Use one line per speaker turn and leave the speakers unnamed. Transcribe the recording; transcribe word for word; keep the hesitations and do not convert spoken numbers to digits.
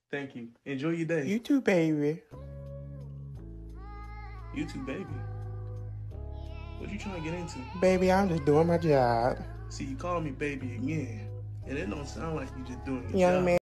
Thank you. Enjoy your day.
You too, baby.
You too, baby. What you trying to get into?
Baby, I'm just doing my job.
See, you call me baby again, and it don't sound like you just doing your
Young
job.
man.